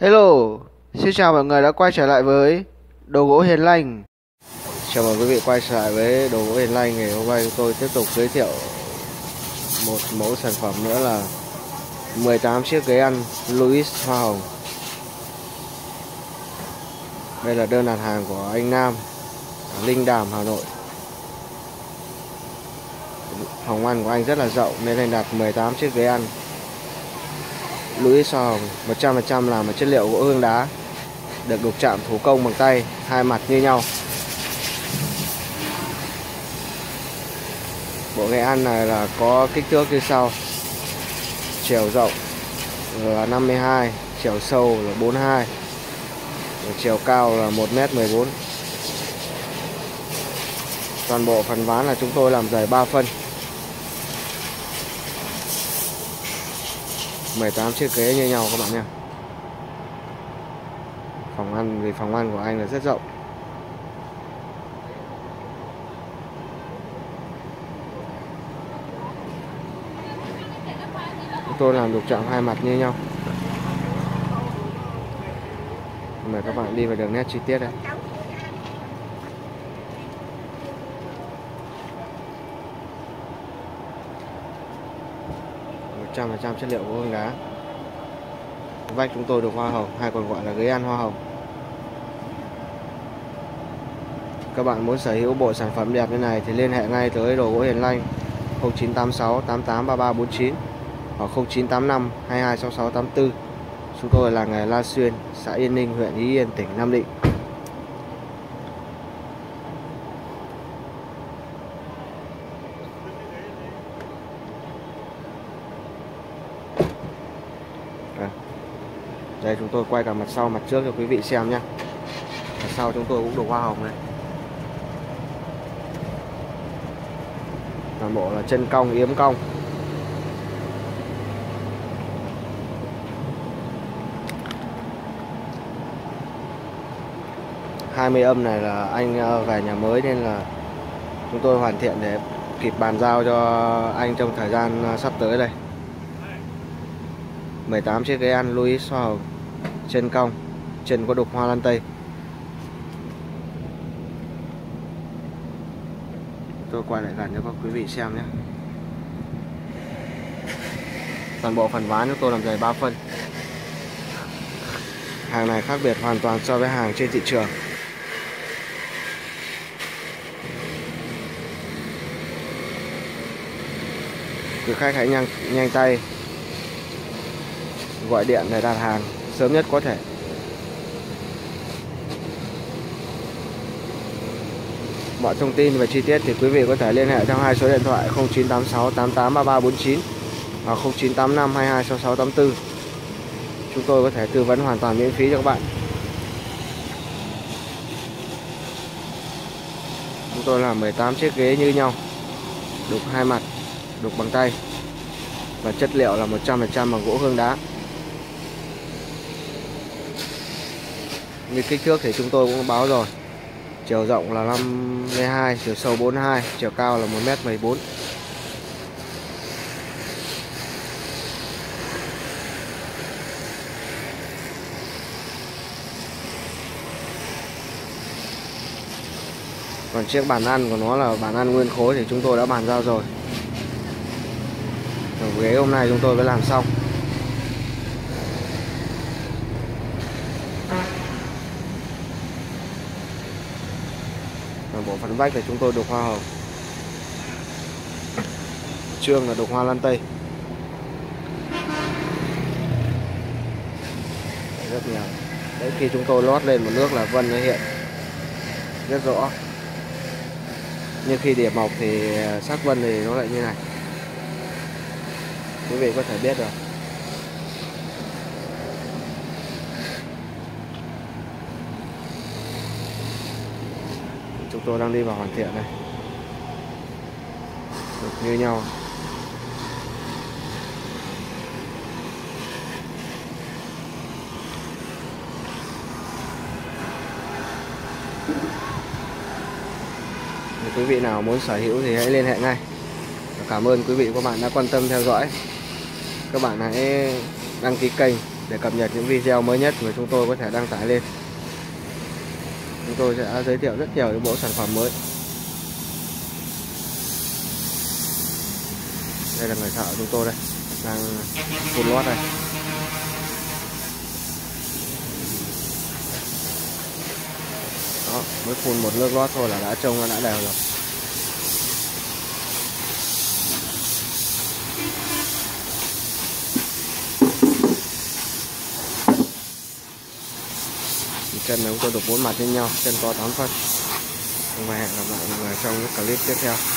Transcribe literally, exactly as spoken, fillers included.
Hello, xin chào mọi người đã quay trở lại với Đồ Gỗ Hiền Lành. Chào mừng quý vị quay trở lại với Đồ Gỗ Hiền Lành. Ngày hôm nay tôi tiếp tục giới thiệu một mẫu sản phẩm nữa là mười tám chiếc ghế ăn Louis hoa hồng. Đây là đơn đặt hàng của anh Nam ở Linh Đàm, Hà Nội. Phòng ăn của anh rất là rộng nên anh đặt mười tám chiếc ghế ăn Louis hoa hồng, một trăm phần trăm làm bằng chất liệu gỗ hương đá, được đục chạm thủ công bằng tay, hai mặt như nhau. Bộ ghế ăn này là có kích thước như sau: chiều rộng là năm mươi hai, chiều sâu là bốn mươi hai, chiều cao là một mét mười bốn. Toàn bộ phần ván là chúng tôi làm dày ba phân. mười tám chiếc ghế như nhau các bạn nha. Phòng ăn vì phòng ăn của anh là rất rộng. Chúng tôi làm đục chạm hai mặt như nhau. Mời các bạn đi vào đường nét chi tiết đây. một trăm phần trăm chất liệu gỗ hương đá. Vách chúng tôi được hoa hồng, hay còn gọi là ghế ăn hoa hồng. Các bạn muốn sở hữu bộ sản phẩm đẹp như này thì liên hệ ngay tới Đồ Gỗ Hiền Lành không chín tám sáu tám tám ba ba bốn chín hoặc không chín tám năm hai hai sáu sáu tám tư. Chúng tôi là nghề La Xuyên, xã Yên Ninh, huyện Ý Yên, tỉnh Nam Định. Đây, chúng tôi quay cả mặt sau mặt trước cho quý vị xem nhé. Mặt sau chúng tôi cũng được hoa hồng này. Toàn bộ là chân cong, yếm cong. hai mươi âm này là anh về nhà mới nên là chúng tôi hoàn thiện để kịp bàn giao cho anh trong thời gian sắp tới đây. mười tám chiếc ghế ăn Louis hoa hồng, chân cong, chân có đục hoa lan tây. Tôi quay lại gần cho các quý vị xem nhé. Toàn bộ phần ván chúng tôi làm dày ba phân. Hàng này khác biệt hoàn toàn so với hàng trên thị trường. Quý khách hãy nhanh nhanh tay gọi điện để đặt hàng sớm nhất có thể. Mọi thông tin và chi tiết thì quý vị có thể liên hệ theo hai số điện thoại không chín tám sáu tám tám ba ba bốn chín hoặc không chín tám năm hai hai sáu sáu tám tư. Chúng tôi có thể tư vấn hoàn toàn miễn phí cho các bạn. Chúng tôi làm mười tám chiếc ghế như nhau, đục hai mặt, đục bằng tay, và chất liệu là một trăm phần trăm bằng gỗ hương đá. Như kích thước thì chúng tôi cũng báo rồi. Chiều rộng là năm mươi hai, chiều sâu bốn mươi hai, chiều cao là một mét mười bốn. Còn chiếc bàn ăn của nó là bàn ăn nguyên khối thì chúng tôi đã bàn giao rồi. Ở ghế hôm nay chúng tôi mới làm xong. Ở bộ phận vách thì chúng tôi đục hoa hồng, trương là đục hoa lan tây. Rất nhiều. Đấy, khi chúng tôi lót lên một nước là vân nó hiện rất rõ. Nhưng khi điểm mộc thì sắc vân thì nó lại như này. Quý vị có thể biết rồi. Chúng tôi đang đi vào hoàn thiện này. Được như nhau. Nếu quý vị nào muốn sở hữu thì hãy liên hệ ngay. Cảm ơn quý vị và các bạn đã quan tâm theo dõi. Các bạn hãy đăng ký kênh để cập nhật những video mới nhất mà chúng tôi có thể đăng tải lên. Chúng tôi sẽ giới thiệu rất nhiều những mẫu sản phẩm mới. Đây là người thợ chúng tôi đây, đang phun lót đây. Đó, mới phun một nước lót thôi là đã trông nó đã đều rồi. Chân này chúng tôi được bốn mặt trên nhau, chân to tám phân. Và hẹn gặp lại mọi người trong những clip tiếp theo.